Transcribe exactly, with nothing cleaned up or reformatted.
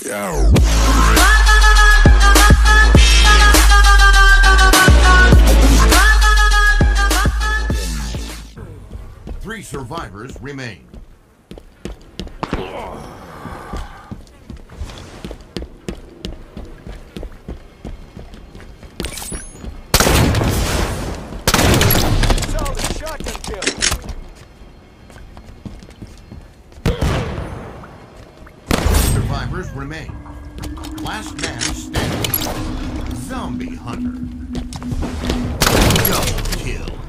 Three survivors remain. Solid shotgun kill. Survivors remain. Last man standing. Zombie hunter. Double kill.